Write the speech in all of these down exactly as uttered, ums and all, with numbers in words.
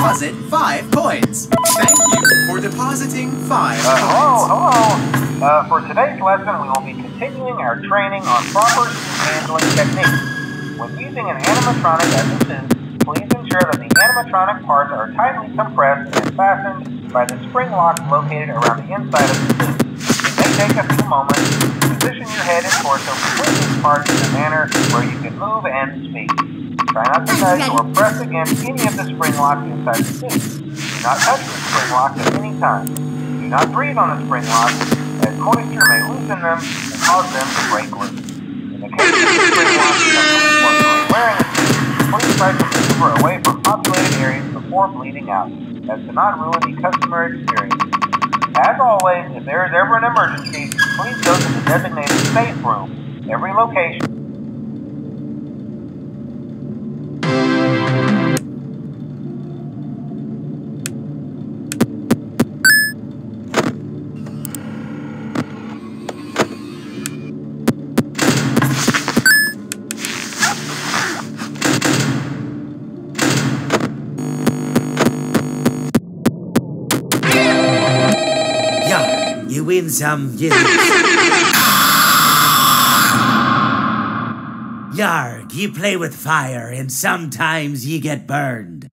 deposit five points. Thank you for depositing five uh, points. Hello, hello. Uh, for today's lesson, we will be continuing our training on proper handling techniques. When using an animatronic as a suit, please ensure that the animatronic parts are tightly compressed and fastened by the spring locks located around the inside of the suit. It may take a few moments to position your head and torso between these parts in a manner where you can move and speak. Try not to touch or press against any of the spring locks inside the suit. Do not touch the spring locks at any time. Do not breathe on the spring locks, as moisture may loosen them and cause them to break loose. In the case of the spring locks becoming loose while wearing a suit, please try to maneuver away from populated areas before bleeding out, as to not ruin the customer experience. As always, if there is ever an emergency, please go to the designated safe room. Every location You win some, you lose. Yarg, you play with fire, and sometimes you get burned.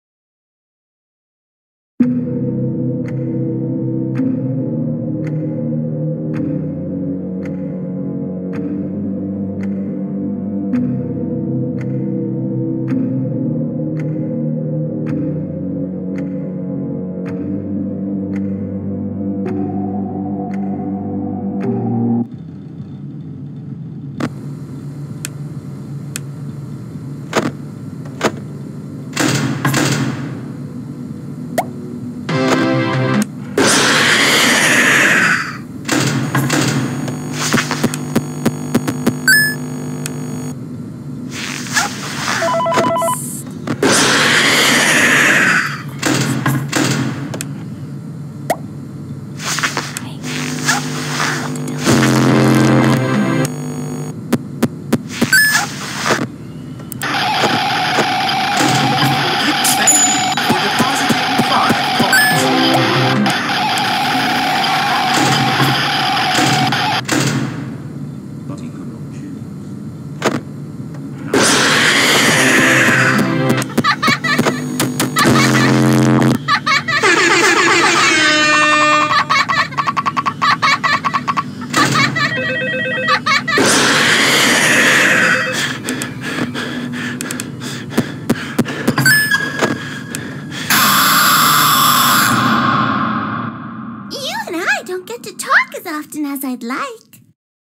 Often as I'd like.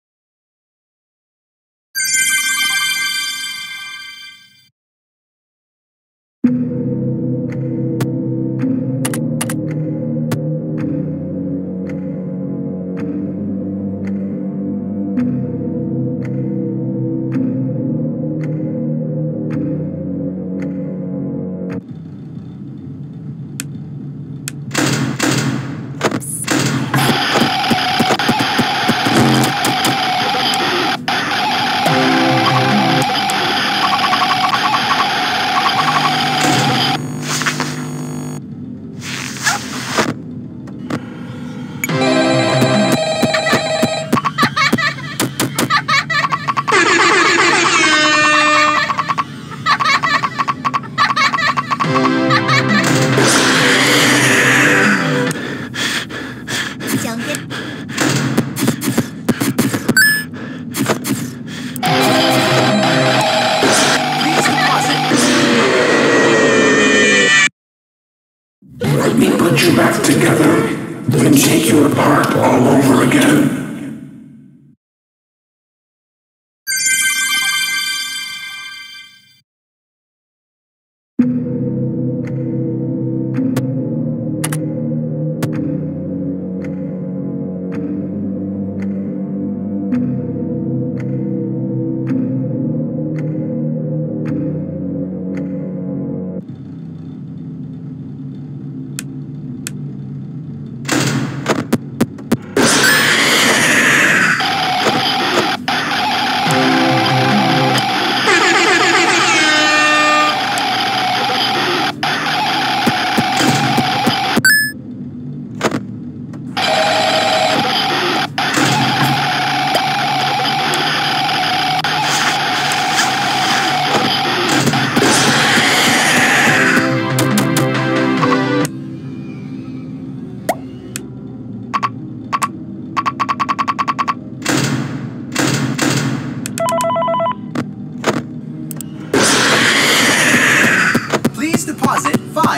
Let me put you back together, then take you apart all over again.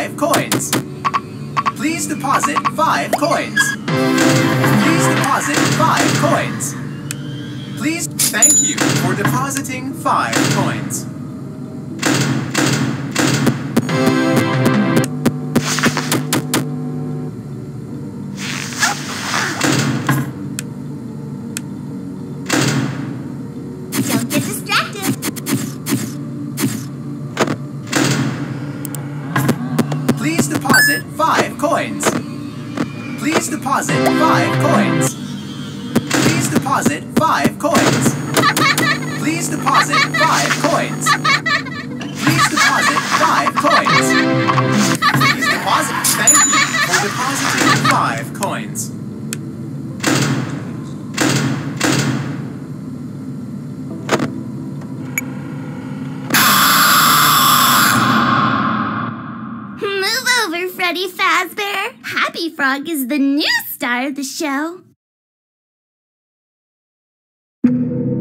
five coins. Please deposit five coins. Please deposit five coins. Please thank you for depositing five coins. Don't get distracted. Please deposit five coins. Please deposit five coins. Please deposit five coins. Please deposit five coins. Please deposit five coins. Please deposit. Thank you for depositing five coins. Move over, Freddy Fazbear. Happy Frog is the new star of the show.